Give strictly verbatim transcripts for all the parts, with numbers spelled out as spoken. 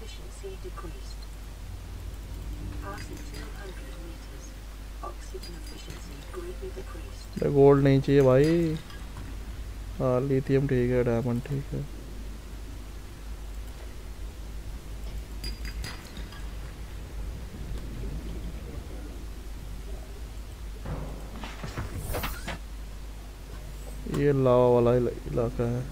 efficiency decreased. Passing two hundred meters. Oxygen efficiency greatly decreased. Gold नहीं चाहिए भाई। हाँ लिथियम ठीक है, डायमंड ठीक है। ये लावा वाला इलाका है।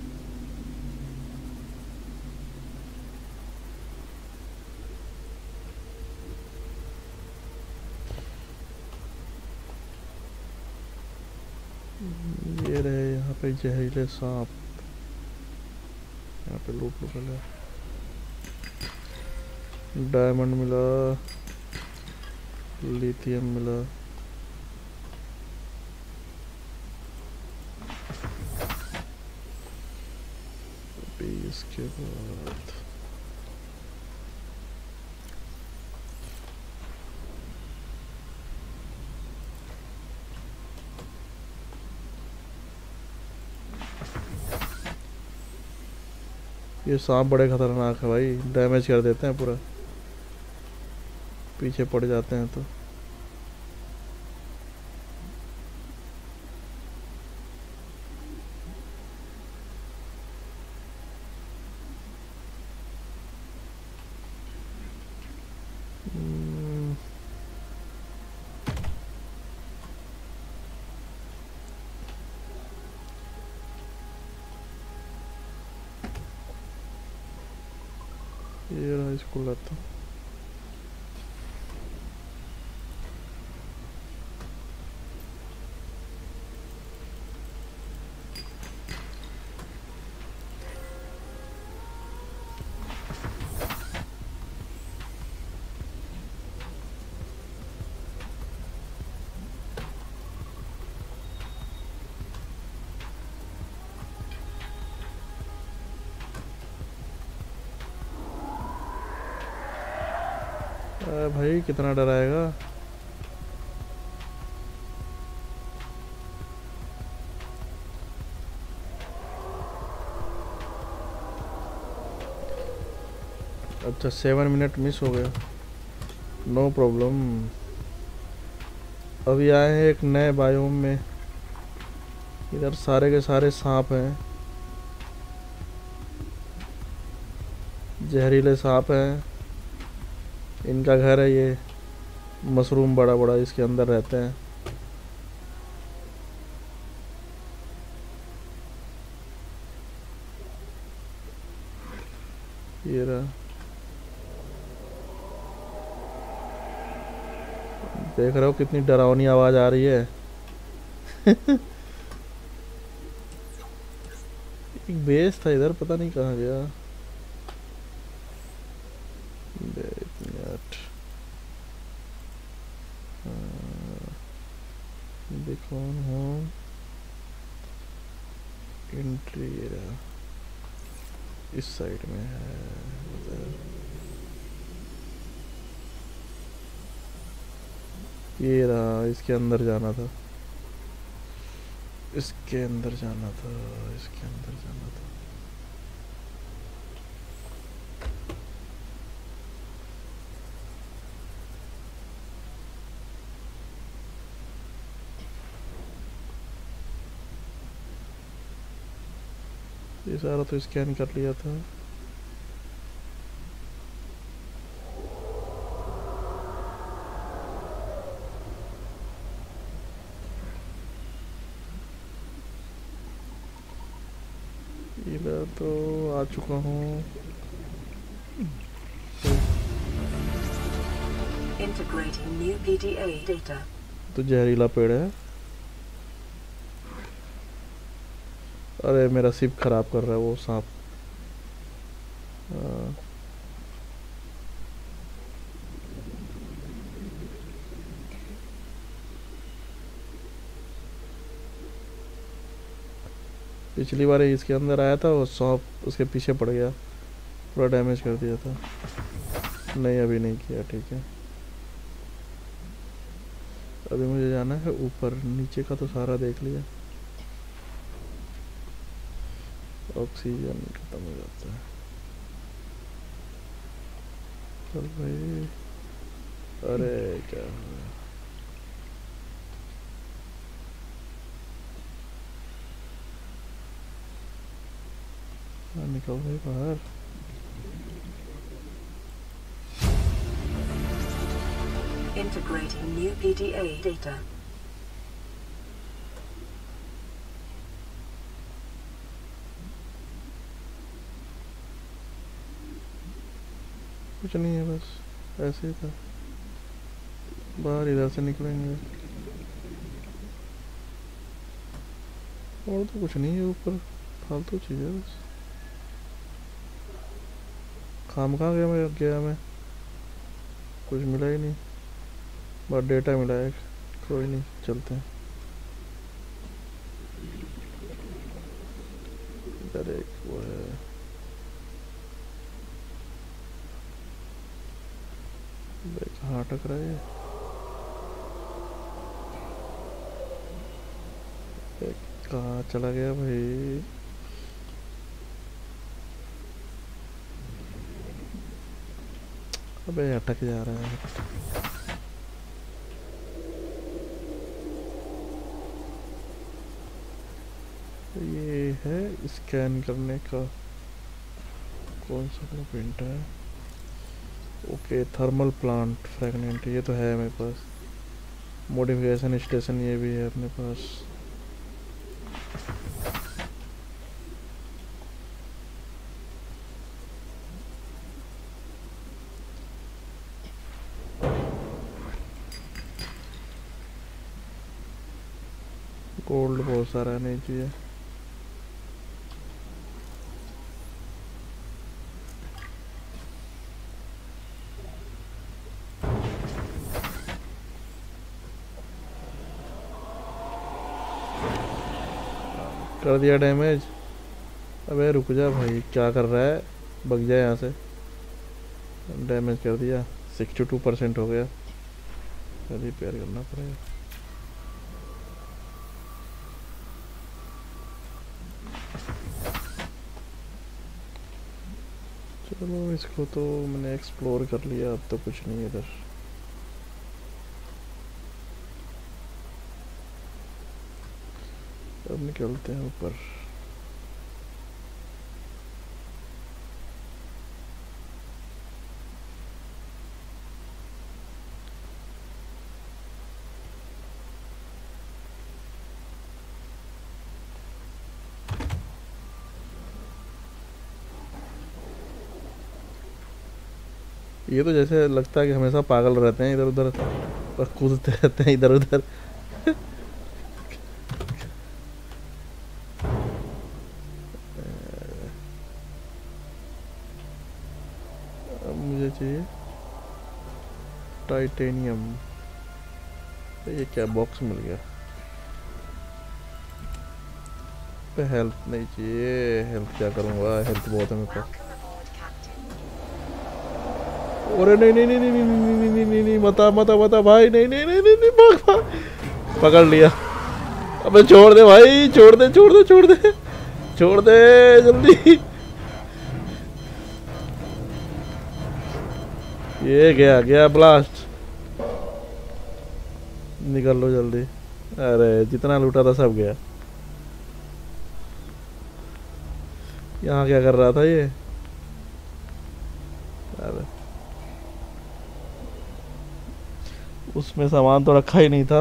ये रहे यहाँ पे जहरीले सांप। यहाँ पे लूट लूट मिला, डायमंड मिला, लिथियम मिला। अभी इसके बाद ये सांप बड़े खतरनाक है भाई, डैमेज कर देते हैं पूरा, पीछे पड़ जाते हैं तो। ये रहा, इसको लाता हूँ। भाई कितना डराएगा। अच्छा सेवन मिनट मिस हो गया, नो प्रॉब्लम। अभी आए हैं एक नए बायोम में, इधर सारे के सारे सांप हैं, जहरीले सांप हैं। इनका घर है ये, मशरूम बड़ा बड़ा इसके अंदर रहते हैं। ये रहा, देख रहे हो कितनी डरावनी आवाज आ रही है। एक बेस था इधर, पता नहीं कहाँ गया। कौन हो एंट्री, इस साइड में है। ये रहा, इसके अंदर जाना था, इसके अंदर जाना था, इसके अंदर जाना था। ये सारा तो स्कैन कर लिया था। इधर तो आ चुका हूँ। Integrating new P D A data. तो जहरीला पेड़ है। अरे मेरा सिप खराब कर रहा है वो सांप। पिछली बार इसके अंदर आया था, वो सांप उसके पीछे पड़ गया, पूरा डैमेज कर दिया था। नहीं अभी नहीं किया, ठीक है। अभी मुझे जाना है ऊपर, नीचे का तो सारा देख लिया। ऑक्सीजन खत्म हो जाता है। चल भाई। अरे क्या हो गया? हाँ, निकल भाई बाहर। Integrating new P D A data. कुछ नहीं है, बस ऐसे ही था। बाहर इधर से निकलेंगे और तो कुछ नहीं है ऊपर, फालतू चीज़ है बस। काम कहाँ गया मैं गया मैं कुछ मिला ही नहीं, बस डेटा मिला है। कोई नहीं, चलते हैं। इधर एक वो है, भाई कहाँ अटक रहा है ये? कहाँ चला गया भाई? अबे अटक जा रहा है। ये है स्कैन करने का, कौन सा प्रिंट है? ओके, थर्मल प्लांट फ्रेगनेंट, ये तो है मेरे पास। मॉडिफिकेशन स्टेशन ये भी है अपने पास। गोल्ड बहुत सारा नहीं चाहिए। कर दिया डैमेज। अबे रुक जा भाई, क्या कर रहा है? भग जा यहाँ से। डैमेज कर दिया, सिक्सटी टू परसेंट हो गया। रिपेयर करना पड़ेगा। चलो, इसको तो मैंने एक्सप्लोर कर लिया, अब तो कुछ नहीं इधर। अब निकलते हैं ऊपर। ये तो जैसे लगता है कि हमेशा पागल रहते हैं इधर उधर, और कूदते रहते हैं इधर उधर। मुझे चाहिए टाइटेनियम। ये क्या बॉक्स मिल गया? पे हेल्थ नहीं चाहिए, हेल्थ क्या करूँगा, हेल्थ बहुत है मेरे पास। अरे नहीं नहीं नहीं नहीं नहीं नहीं नहीं नहीं नहीं मता मता मता भाई, नहीं नहीं नहीं नहीं नहीं भाग भाग। पकड़ लिया। अबे छोड़ दे भाई, छोड़ दे छोड़ दे छोड़ दे छोड़ दे जल्दी। ये गया गया ब्लास्ट। निकल लो जल्दी। अरे जितना लूटा था सब गया। यहाँ क्या कर रहा था ये? अरे उसमें सामान तो रखा ही नहीं था,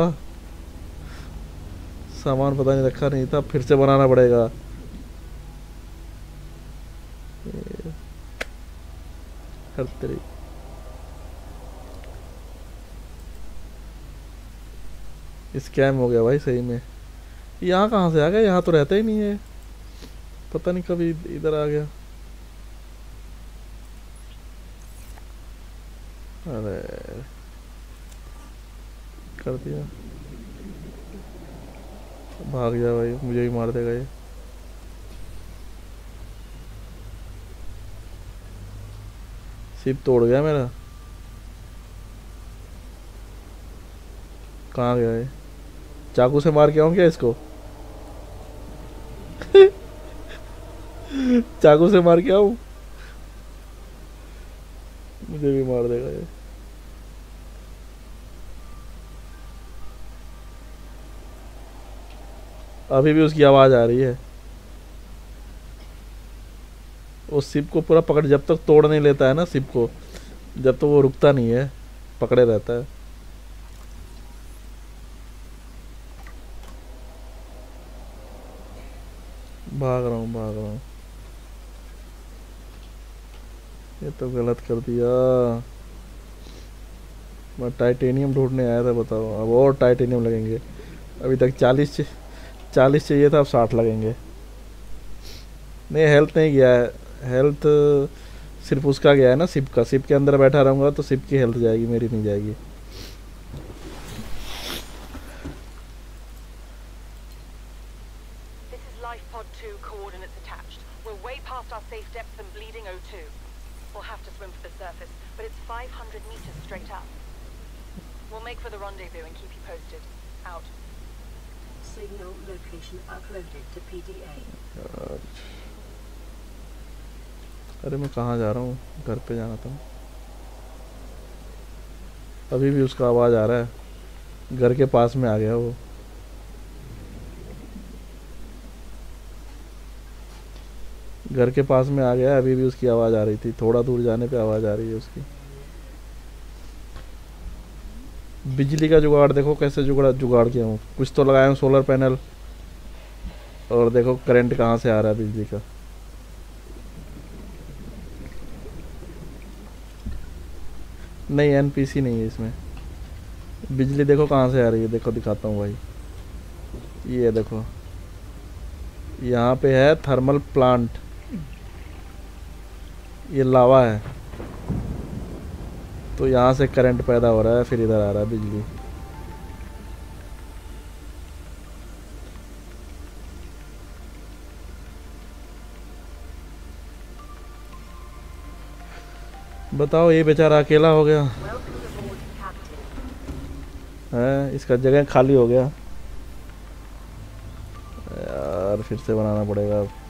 सामान पता नहीं रखा नहीं था, फिर से बनाना पड़ेगा। हर तरी स्कैम हो गया भाई सही में। यहाँ कहाँ से आ गया? यहाँ तो रहता ही नहीं है, पता नहीं कभी इधर आ गया। अरे कर दिया। भाग जा भाई, मुझे ही मार देगा ये। सिप तोड़ गया मेरा। कहाँ गया ये? चाकू से मार के आऊँ क्या इसको? चाकू से मार के आऊँ? मुझे भी मार देगा ये। अभी भी उसकी आवाज़ आ रही है। वो सिप को पूरा पकड़, जब तक तोड़ नहीं लेता है ना सिप को, जब तक तो वो रुकता नहीं है, पकड़े रहता है। भाग रहा हूँ भाग रहा हूँ। ये तो गलत कर दिया। मैं टाइटेनियम ढूंढने आया था, बताओ अब और टाइटेनियम लगेंगे। अभी तक चालीस चालीस चाहिए था, अब साठ लगेंगे। नहीं हेल्थ नहीं गया है, हेल्थ सिर्फ उसका गया है ना, सिप का। सिप के अंदर बैठा रहूँगा तो सिप की हेल्थ जाएगी, मेरी नहीं जाएगी। Signal location uploaded to P D A. अरे मैं कहाँ जा रहा हूँ, घर पे जाना था। अभी भी उसका आवाज़ आ रहा है, घर के पास में आ गया वो। घर के पास में आ गया, अभी भी उसकी आवाज़ आ रही थी। थोड़ा दूर जाने पे आवाज़ आ रही है उसकी। बिजली का जुगाड़ देखो कैसे जुगाड़ जुगाड़ किया हूँ। कुछ तो लगाया हूँ सोलर पैनल, और देखो करंट कहाँ से आ रहा है बिजली का। नहीं एनपीसी नहीं है इसमें। बिजली देखो कहाँ से आ रही है, देखो दिखाता हूँ भाई। ये देखो, यहाँ पे है थर्मल प्लांट, ये लावा है, तो यहाँ से करंट पैदा हो रहा है, फिर इधर आ रहा है बिजली। बताओ, ये बेचारा अकेला हो गया है, इसका जगह खाली हो गया यार। फिर से बनाना पड़ेगा।